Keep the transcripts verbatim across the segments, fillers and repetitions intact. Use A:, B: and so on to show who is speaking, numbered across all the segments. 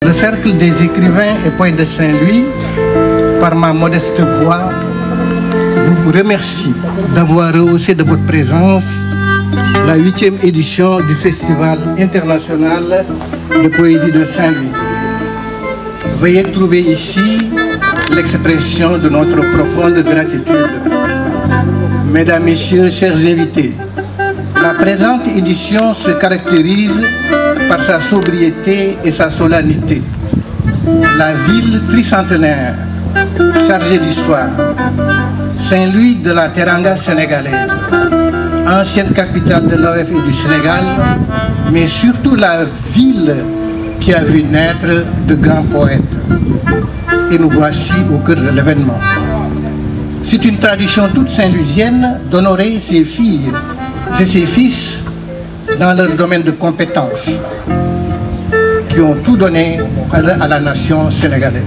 A: Le Cercle des écrivains et poètes de Saint-Louis, par ma modeste voix, vous remercie d'avoir rehaussé de votre présence la huitième édition du Festival international de poésie de Saint-Louis. Veuillez trouver ici l'expression de notre profonde gratitude. Mesdames, Messieurs, chers invités, la présente édition se caractérise par sa sobriété et sa solennité. La ville tricentenaire, chargée d'histoire, Saint-Louis de la Teranga sénégalaise, ancienne capitale de l'O F et du Sénégal, mais surtout la ville qui a vu naître de grands poètes. Et nous voici au cœur de l'événement. C'est une tradition toute saint-louisienne d'honorer ses filles et ses fils dans leur domaine de compétences, qui ont tout donné à la, à la nation sénégalaise.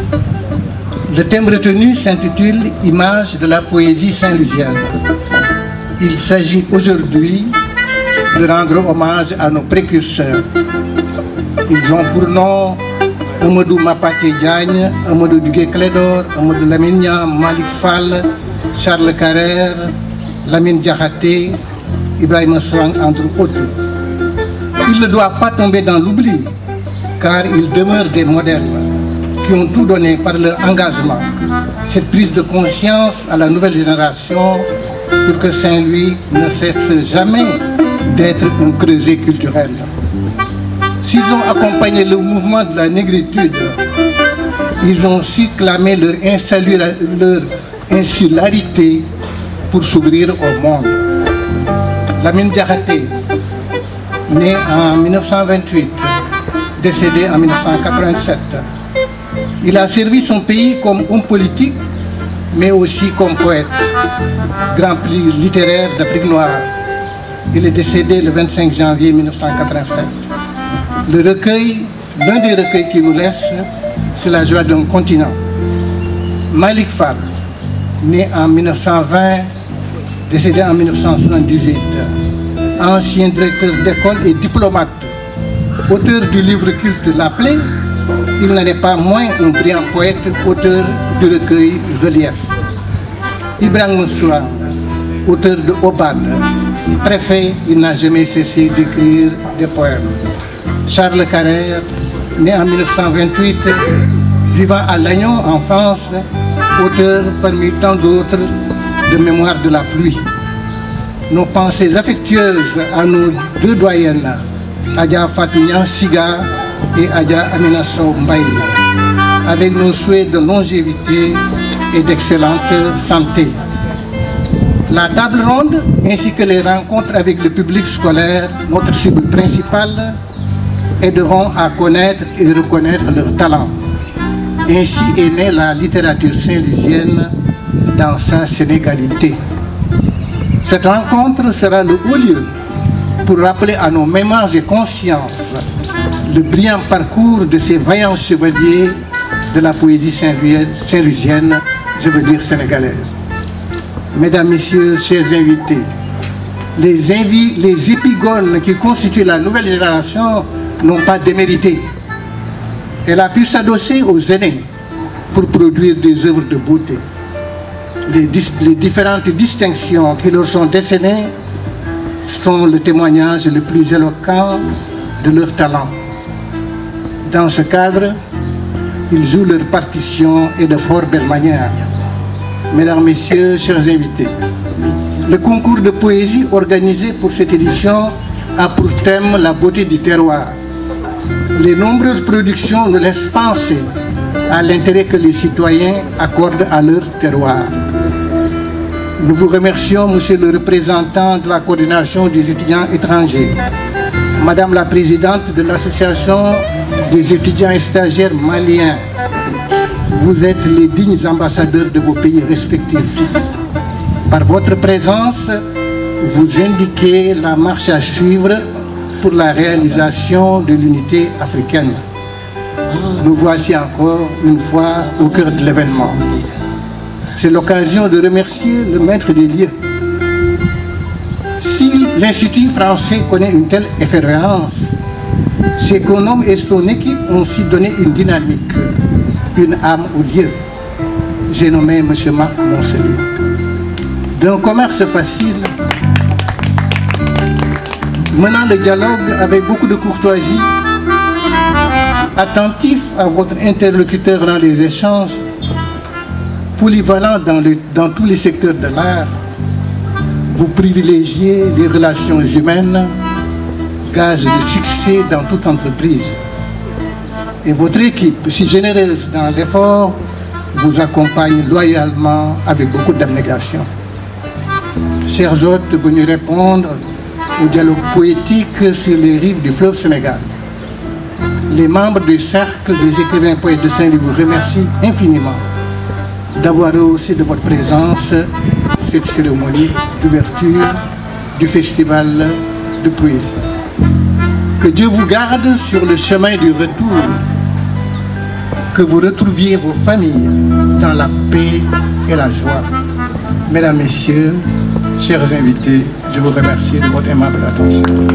A: Le thème retenu s'intitule « Image de la poésie saint-louisienne ». Il s'agit aujourd'hui de rendre hommage à nos précurseurs. Ils ont pour nom Amadou Mapaté Diagne, Amadou Duguay Clédor, Amadou Lamine Niang, Malick Fall, Charles Carrère, Lamine Diakhaté, Ibrahima Soang, entre autres. Ils ne doivent pas tomber dans l'oubli, car ils demeurent des modèles qui ont tout donné par leur engagement. Cette prise de conscience à la nouvelle génération pour que Saint-Louis ne cesse jamais d'être un creuset culturel. S'ils ont accompagné le mouvement de la négritude, ils ont su clamer leur, leur insularité pour s'ouvrir au monde. Lamine Diakhaté, né en mille neuf cent vingt-huit, décédé en mille neuf cent quatre-vingt-sept, il a servi son pays comme homme politique, mais aussi comme poète, grand prix littéraire d'Afrique noire. Il est décédé le vingt-cinq janvier mille neuf cent quatre-vingt-sept. Le recueil, l'un des recueils qu'il nous laisse, c'est La joie d'un continent. Malick Fall, né en mille neuf cent vingt, décédé en mille neuf cent soixante-dix-huit, ancien directeur d'école et diplomate, auteur du livre culte La Plaie, il n'en est pas moins un brillant poète, auteur du recueil Relief. Ibrahima Soang, auteur de Obad, préfet, il n'a jamais cessé d'écrire des poèmes. Charles Carrère, né en mille neuf cent vingt-huit, vivant à Lannion en France, auteur parmi tant d'autres de Mémoire de la pluie. Nos pensées affectueuses à nos deux doyennes, Adja Fatou Niang Siga et Adja Amina Sow Mbaye, avec nos souhaits de longévité et d'excellente santé. La table ronde ainsi que les rencontres avec le public scolaire, notre cible principale, aideront à connaître et reconnaître leurs talents. Ainsi est née la littérature saint-louisienne dans sa sénégalité. Cette rencontre sera le haut lieu pour rappeler à nos mémoires et consciences le brillant parcours de ces vaillants chevaliers de la poésie saint-louisienne, je veux dire sénégalaise. Mesdames, Messieurs, chers invités, les, invi les épigones qui constituent la nouvelle génération n'ont pas démérité. Elle a pu s'adosser aux aînés pour produire des œuvres de beauté. Les, les différentes distinctions qui leur sont décernées sont le témoignage le plus éloquent de leur talent. Dans ce cadre, ils jouent leur partition et de fort belle manière. Mesdames, Messieurs, chers invités, le concours de poésie organisé pour cette édition a pour thème la beauté du terroir. Les nombreuses productions nous laissent penser à l'intérêt que les citoyens accordent à leur terroir. Nous vous remercions, Monsieur le représentant de la coordination des étudiants étrangers, Madame la présidente de l'association des étudiants et stagiaires maliens. Vous êtes les dignes ambassadeurs de vos pays respectifs. Par votre présence, vous indiquez la marche à suivre pour la réalisation de l'unité africaine. Nous voici encore une fois au cœur de l'événement. C'est l'occasion de remercier le maître des lieux. Si l'Institut français connaît une telle effervescence, Ses économes et son équipe ont su donner une dynamique, une âme au lieu. J'ai nommé M. Marc Moncelier. D'un commerce facile, menant le dialogue avec beaucoup de courtoisie, attentif à votre interlocuteur dans les échanges, polyvalent dans, le, dans tous les secteurs de l'art, vous privilégiez les relations humaines, gage de succès dans toute entreprise. Et votre équipe, si généreuse dans l'effort, vous accompagne loyalement avec beaucoup d'abnégation. Chers hôtes, venus répondre au dialogue poétique sur les rives du fleuve Sénégal, les membres du Cercle des écrivains poètes de Saint-Louis vous remercient infiniment d'avoir rehaussé de votre présence cette cérémonie d'ouverture du festival de poésie. Que Dieu vous garde sur le chemin du retour, que vous retrouviez vos familles dans la paix et la joie. Mesdames, Messieurs, chers invités, je vous remercie de votre aimable attention.